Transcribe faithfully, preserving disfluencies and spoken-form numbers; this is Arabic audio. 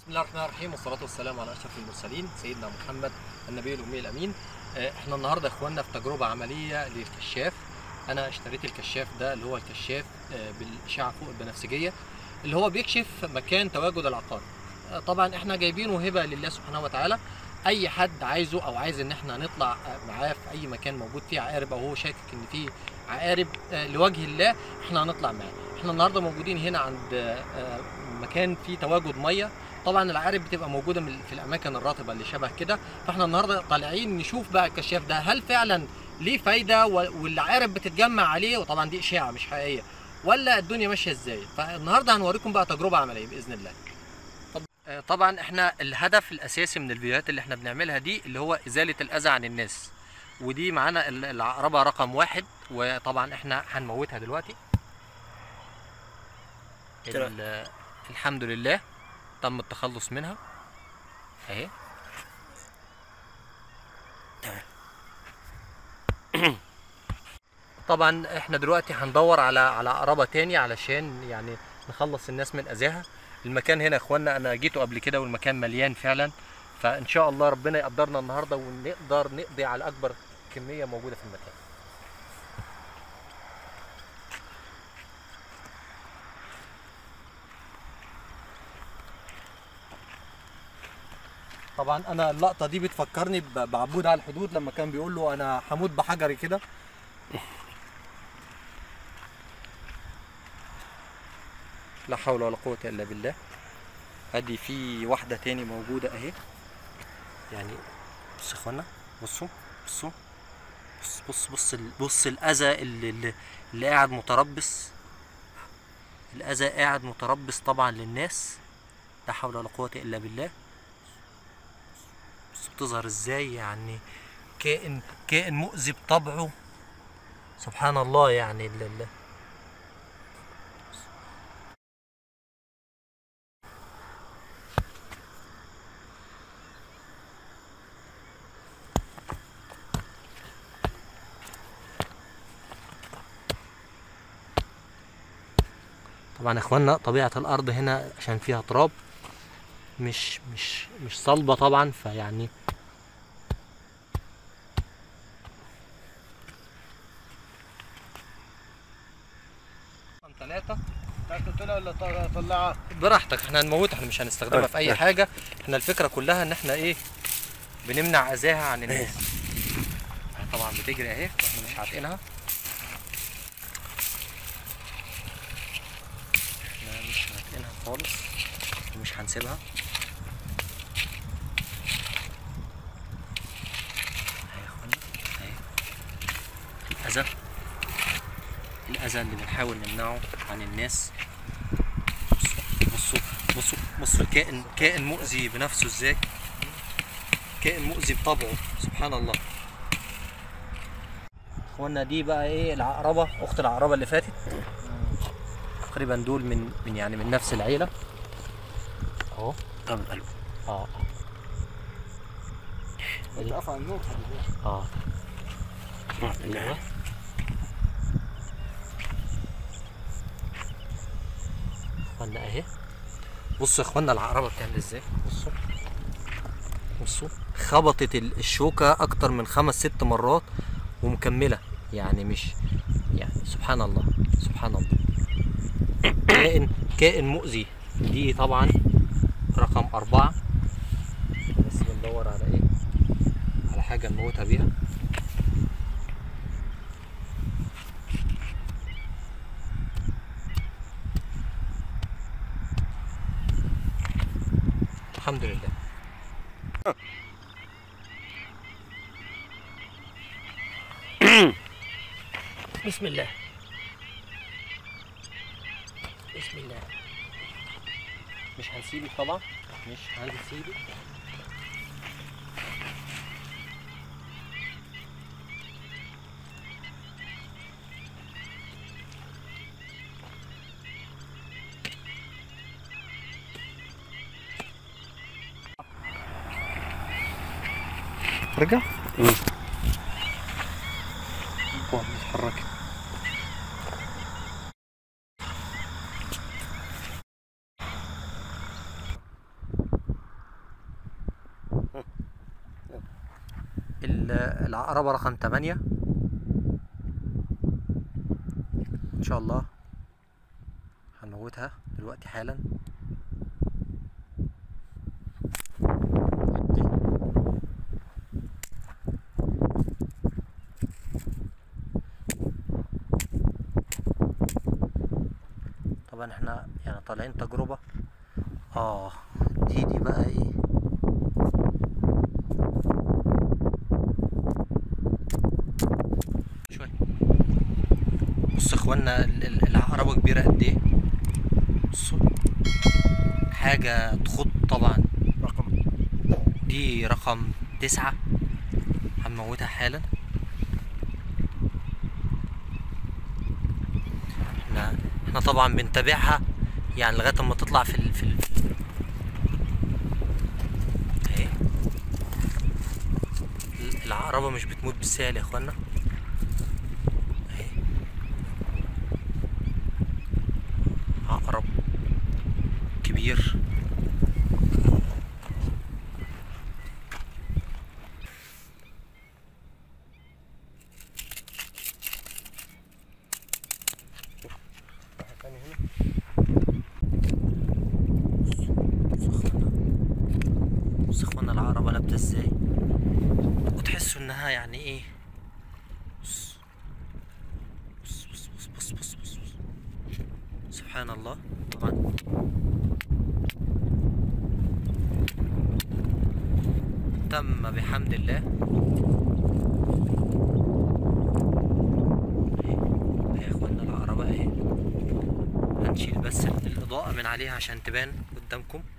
بسم الله الرحمن الرحيم، والصلاة والسلام على أشرف المرسلين سيدنا محمد النبي الأمي الأمين. احنا النهارده يا اخوانا في تجربة عملية للكشاف. أنا اشتريت الكشاف ده اللي هو الكشاف بالإشعة فوق البنفسجية اللي هو بيكشف مكان تواجد العقارب. طبعا احنا جايبينه هبة لله سبحانه وتعالى. أي حد عايزه أو عايز إن احنا نطلع معاه في أي مكان موجود فيه عقارب أو هو شاكك إن فيه عقارب لوجه الله احنا هنطلع معاه. احنا النهارده موجودين هنا عند مكان فيه تواجد ميه. طبعا العقارب بتبقى موجوده في الاماكن الرطبه اللي شبه كده، فاحنا النهارده طالعين نشوف بقى الكشاف ده هل فعلا ليه فايده والعقارب بتتجمع عليه، وطبعا دي اشاعه مش حقيقيه، ولا الدنيا ماشيه ازاي. فالنهارده هنوريكم بقى تجربه عمليه باذن الله. طبعا احنا الهدف الاساسي من الفيديوهات اللي احنا بنعملها دي اللي هو ازاله الاذى عن الناس، ودي معانا العقربه رقم واحد، وطبعا احنا هنموتها دلوقتي. الحمد لله تم التخلص منها اهي. طبعا احنا دلوقتي هندور على على عقربه تاني علشان يعني نخلص الناس من اذاها. المكان هنا يا اخوانا انا جيته قبل كده والمكان مليان فعلا، فان شاء الله ربنا يقدرنا النهارده ونقدر نقضي على اكبر كميه موجوده في المكان. طبعا انا اللقطه دي بتفكرني بعبود على الحدود لما كان بيقول له انا هموت بحجري كده. لا حول ولا قوه الا بالله. ادي في واحده تاني موجوده اهي. يعني بصوا يا اخوانا، بصوا بصوا بص بص بص بص الاذى اللي, اللي, اللي قاعد متربص. الاذى قاعد متربص طبعا للناس. لا حول ولا قوه الا بالله. بتظهر ازاي يعني كائن كائن مؤذي بطبعه، سبحان الله. يعني ال ال طبعا يا اخوانا طبيعة الارض هنا عشان فيها تراب مش مش مش صلبة طبعا، فيعني ثلاثة تقتلها ولا تطلعها براحتك. احنا هنموتها، احنا مش هنستخدمها في اي حاجة. احنا الفكرة كلها ان احنا ايه بنمنع اذاها عن الناس. طبعا بتجري اهي واحنا مش عاتقينها. احنا مش عاتقينها خالص ومش هنسيبها. الأذى الأذى اللي بنحاول نمنعه عن الناس. بصوا بصوا بصوا الكائن كائن مؤذي بنفسه ازاي، كائن مؤذي بطبعه، سبحان الله. اخوانا دي بقى ايه العقربة اخت العقربة اللي فاتت تقريبا. دول من من يعني من نفس العيلة اهو. طب القلب اه اتقطع النور اه ايوه. اخوانا اهي. بصوا يا اخوانا العقربه بتعمل ازاي. بصوا بصوا خبطت الشوكه اكتر من خمس ست مرات ومكمله، يعني مش يعني سبحان الله سبحان الله. كائن كائن مؤذي. دي طبعا رقم أربعة. بس بندور على ايه، على حاجه نموتها بيها. الحمد لله. بسم الله بسم الله. مش هنسيبك طبعا، مش هنسيبك. رجع اتحركت. العقربة رقم تمانية ان شاء الله هنموتها دلوقتي حالا. طبعا احنا يعني طالعين تجربة. اه دي دي بقى ايه، شوية. بص يا اخوانا العقربة كبيرة قد ايه، بصوا حاجة تخض. طبعا رقم دي رقم تسعة، هنموتها حالا. احنا احنا طبعا بنتابعها يعني لغاية اما تطلع في ال... في ال... اهي العقربة مش بتموت بالسهل يا اخوانا. اهي عقرب كبير. بص يا اخوانا العقربة لابدة ازاي، وتحسوا انها يعني ايه. بص بص بص بص بص بص, بص. سبحان الله. طبعا تم بحمد الله. اهي يا اخوانا العقربة اهي، هنشيل بس الاضاءة من عليها عشان تبان قدامكم.